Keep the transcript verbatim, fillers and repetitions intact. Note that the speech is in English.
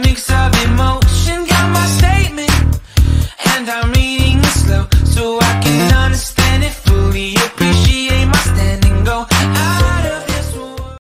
mix of emotion. Got my statement, and I'm reading it slow so I can understand.